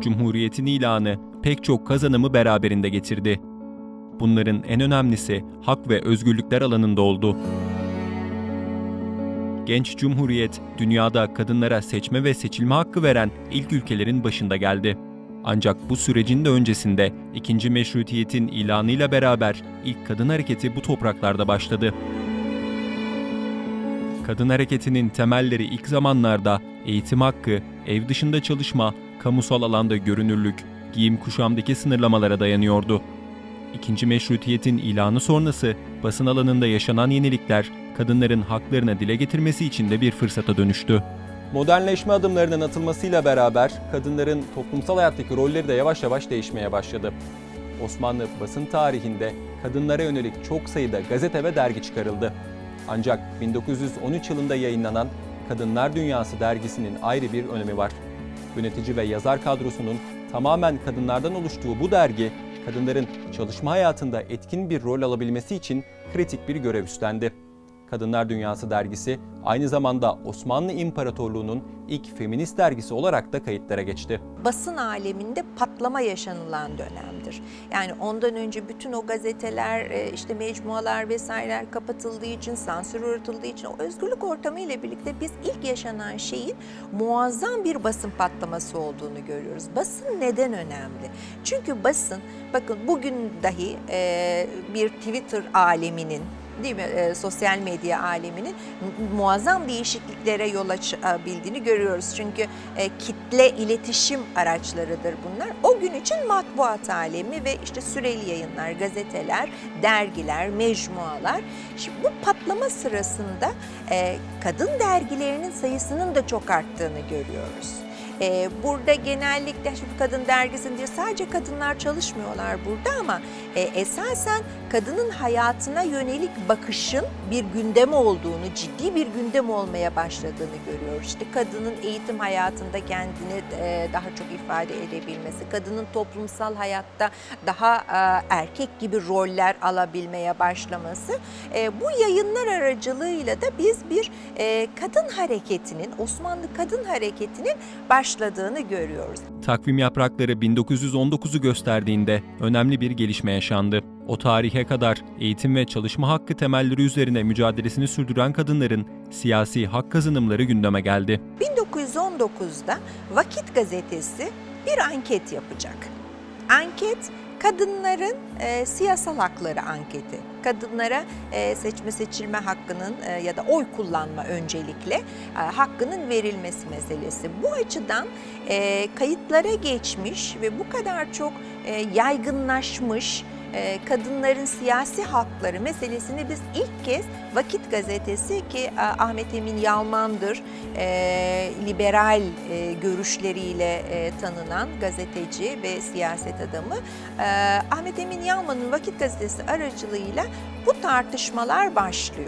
Cumhuriyetin ilanı pek çok kazanımı beraberinde getirdi. Bunların en önemlisi hak ve özgürlükler alanında oldu. Genç Cumhuriyet, dünyada kadınlara seçme ve seçilme hakkı veren ilk ülkelerin başında geldi. Ancak bu sürecin de öncesinde ikinci meşrutiyetin ilanıyla beraber ilk kadın hareketi bu topraklarda başladı. Kadın hareketinin temelleri ilk zamanlarda eğitim hakkı, ev dışında çalışma, kamusal alanda görünürlük, giyim kuşamdaki sınırlamalara dayanıyordu. İkinci meşrutiyetin ilanı sonrası basın alanında yaşanan yenilikler, kadınların haklarını dile getirmesi için de bir fırsata dönüştü. Modernleşme adımlarının atılmasıyla beraber kadınların toplumsal hayattaki rolleri de yavaş yavaş değişmeye başladı. Osmanlı basın tarihinde kadınlara yönelik çok sayıda gazete ve dergi çıkarıldı. Ancak 1913 yılında yayınlanan Kadınlar Dünyası dergisinin ayrı bir önemi var. Yönetici ve yazar kadrosunun tamamen kadınlardan oluştuğu bu dergi, kadınların çalışma hayatında etkin bir rol alabilmesi için kritik bir görev üstlendi. Kadınlar Dünyası dergisi aynı zamanda Osmanlı İmparatorluğu'nun ilk feminist dergisi olarak da kayıtlara geçti. Basın aleminde patlama yaşanılan dönemdir. Yani ondan önce bütün o gazeteler, işte mecmualar vesaireler kapatıldığı için, sansür uğratıldığı için o özgürlük ortamı ile birlikte biz ilk yaşanan şeyin muazzam bir basın patlaması olduğunu görüyoruz. Basın neden önemli? Çünkü basın, bakın bugün dahi bir Twitter aleminin, değil mi? Sosyal medya aleminin muazzam değişikliklere yol açabildiğini görüyoruz. Çünkü kitle iletişim araçlarıdır bunlar. O gün için matbuat alemi ve işte süreli yayınlar, gazeteler, dergiler, mecmualar. Şimdi bu patlama sırasında kadın dergilerinin sayısının da çok arttığını görüyoruz. Burada genellikle şimdi kadın dergisinde sadece kadınlar çalışmıyorlar burada ama esasen kadının hayatına yönelik bakışın bir gündem olduğunu, ciddi bir gündem olmaya başladığını görüyoruz. İşte kadının eğitim hayatında kendini daha çok ifade edebilmesi, kadının toplumsal hayatta daha erkek gibi roller alabilmeye başlaması. Bu yayınlar aracılığıyla da biz bir kadın hareketinin, Osmanlı kadın hareketinin başladığını görüyoruz. Takvim yaprakları 1919'u gösterdiğinde önemli bir gelişme yaşandı. O tarihe kadar eğitim ve çalışma hakkı temelleri üzerine mücadelesini sürdüren kadınların siyasi hak kazanımları gündeme geldi. 1919'da Vakit Gazetesi bir anket yapacak. Anket, kadınların siyasal hakları anketi. Kadınlara seçme seçilme hakkının ya da oy kullanma öncelikle hakkının verilmesi meselesi. Bu açıdan kayıtlara geçmiş ve bu kadar çok yaygınlaşmış kadınların siyasi hakları meselesini biz ilk kez Vakit Gazetesi ki Ahmet Emin Yalman'dır, liberal görüşleriyle tanınan gazeteci ve siyaset adamı. Ahmet Emin Yalman'ın Vakit Gazetesi aracılığıyla bu tartışmalar başlıyor.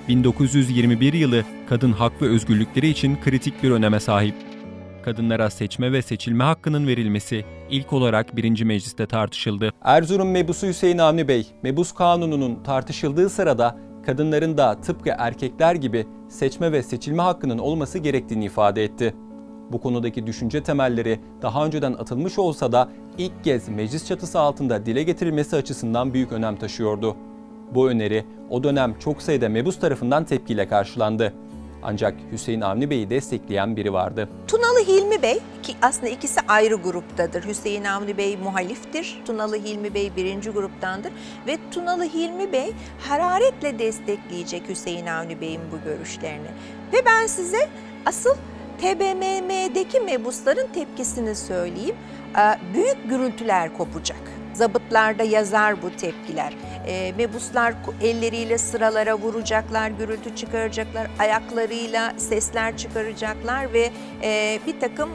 1921 yılı kadın hak ve özgürlükleri için kritik bir öneme sahip. Kadınlara seçme ve seçilme hakkının verilmesi ilk olarak 1. Meclis'te tartışıldı. Erzurum Mebusu Hüseyin Avni Bey, Mebus Kanunu'nun tartışıldığı sırada kadınların da tıpkı erkekler gibi seçme ve seçilme hakkının olması gerektiğini ifade etti. Bu konudaki düşünce temelleri daha önceden atılmış olsa da ilk kez meclis çatısı altında dile getirilmesi açısından büyük önem taşıyordu. Bu öneri o dönem çok sayıda mebus tarafından tepkiyle karşılandı. Ancak Hüseyin Avni Bey'i destekleyen biri vardı. Tunalı Hilmi Bey, ki aslında ikisi ayrı gruptadır. Hüseyin Avni Bey muhaliftir, Tunalı Hilmi Bey birinci gruptandır. Ve Tunalı Hilmi Bey hararetle destekleyecek Hüseyin Avni Bey'in bu görüşlerini. Ve ben size asıl TBMM'deki mebusların tepkisini söyleyeyim. Büyük gürültüler kopacak. Zabıtlarda yazar bu tepkiler. Mebuslar elleriyle sıralara vuracaklar, gürültü çıkaracaklar, ayaklarıyla sesler çıkaracaklar ve bir takım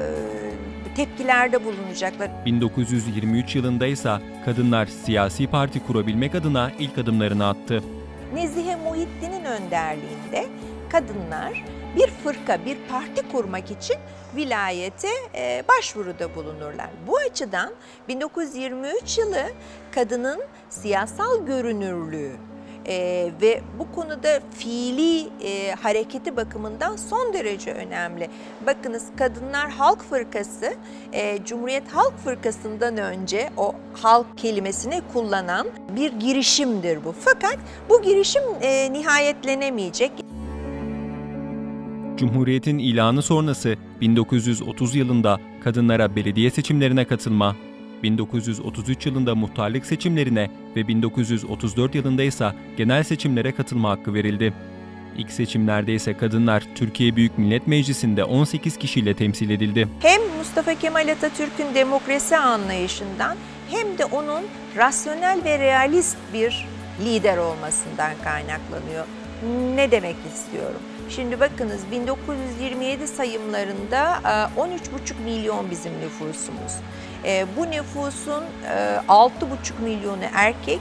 tepkilerde bulunacaklar. 1923 yılında ise kadınlar siyasi parti kurabilmek adına ilk adımlarını attı. Nezihe Muhittin'in önderliğinde kadınlar bir fırka, bir parti kurmak için vilayete başvuruda bulunurlar. Bu açıdan 1923 yılı kadının siyasal görünürlüğü, Ve bu konuda fiili hareketi bakımından son derece önemli. Bakınız, Kadınlar Halk Fırkası, Cumhuriyet Halk Fırkası'ndan önce o halk kelimesini kullanan bir girişimdir bu. Fakat bu girişim nihayetlenemeyecek. Cumhuriyet'in ilanı sonrası 1930 yılında kadınlara belediye seçimlerine katılma, 1933 yılında muhtarlık seçimlerine ve 1934 yılında ise genel seçimlere katılma hakkı verildi. İlk seçimlerde ise kadınlar Türkiye Büyük Millet Meclisi'nde 18 kişiyle temsil edildi. Hem Mustafa Kemal Atatürk'ün demokrasi anlayışından hem de onun rasyonel ve realist bir lider olmasından kaynaklanıyor. Ne demek istiyorum? Şimdi bakınız, 1927 sayımlarında 13,5 milyon bizim nüfusumuz. Bu nüfusun 6,5 milyonu erkek,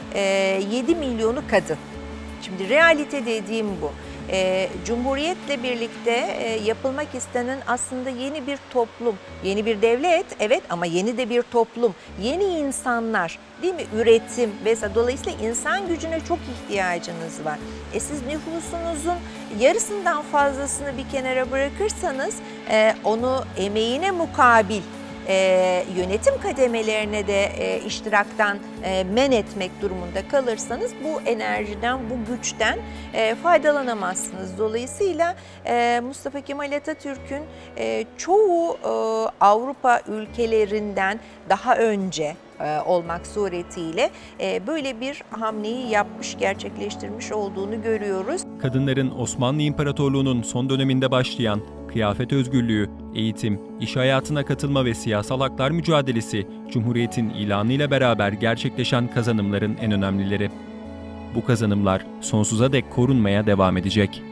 7 milyonu kadın. Şimdi realite dediğim bu. Cumhuriyetle birlikte yapılmak istenen aslında yeni bir toplum, yeni bir devlet, evet, ama yeni de bir toplum, yeni insanlar, değil mi? Üretim vesaire. Dolayısıyla insan gücüne çok ihtiyacınız var. Siz nüfusunuzun yarısından fazlasını bir kenara bırakırsanız, onu emeğine mukabil yönetim kademelerine de iştiraktan men etmek durumunda kalırsanız bu enerjiden, bu güçten faydalanamazsınız. Dolayısıyla Mustafa Kemal Atatürk'ün çoğu Avrupa ülkelerinden daha önce olmak suretiyle böyle bir hamleyi yapmış, gerçekleştirmiş olduğunu görüyoruz. Kadınların Osmanlı İmparatorluğu'nun son döneminde başlayan kıyafet özgürlüğü, eğitim, iş hayatına katılma ve siyasal haklar mücadelesi, Cumhuriyet'in ilanıyla beraber gerçekleşen kazanımların en önemlileri. Bu kazanımlar sonsuza dek korunmaya devam edecek.